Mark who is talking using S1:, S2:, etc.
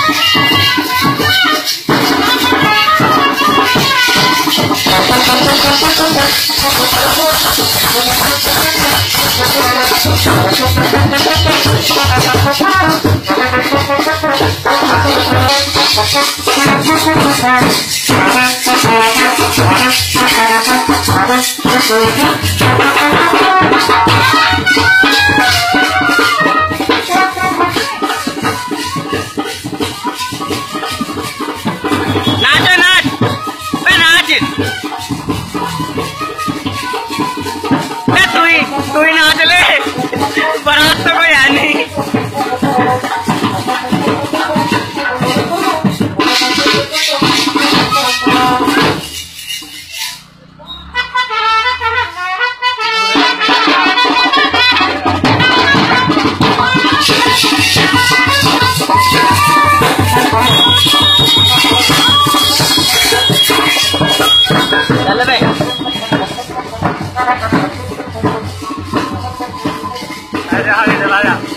S1: तू ही नाच ले, बारात तो कोई है नहीं। चल बे, आजा आगे चला जा।